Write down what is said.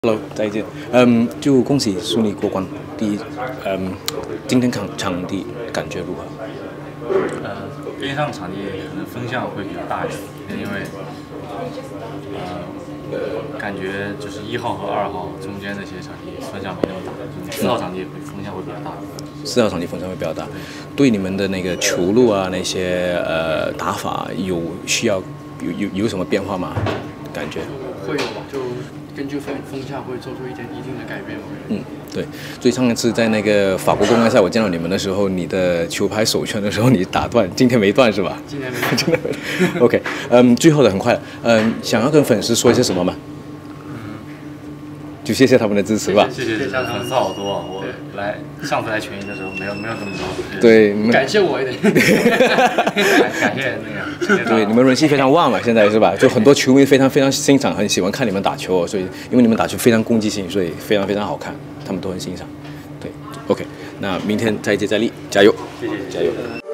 Hello，再见。就恭喜顺利过关。第一，今天场地感觉如何？ 边上场地可能风向会比较大一点，因为感觉就是1号和2号中间那些场地风向没那么大，就4号场地风向会比较大。 4号场地风向会比较大，对你们的那个球路啊那些打法需要有什么变化吗？感觉会有吧，就根据风向会做出一定的改变。 对，所以上一次在那个法国公开赛，我见到你们的时候，你的球拍手圈的时候你打断，今天没断是吧？ 今天没今天没断。OK， 最后的很快了，想要跟粉丝说一些什么吗？就谢谢他们的支持吧。 谢谢粉丝好多啊！我上次来全营的时候没有这么多。 对， 感谢我一点。 感谢那个。 对，你们人气非常旺了，现在是吧？就很多球迷非常欣赏，很喜欢看你们打球，所以因为你们打球非常攻击性，所以非常好看，他们都很欣赏。对 ，OK， 那明天再接再厉，加油！ 谢谢， 加油！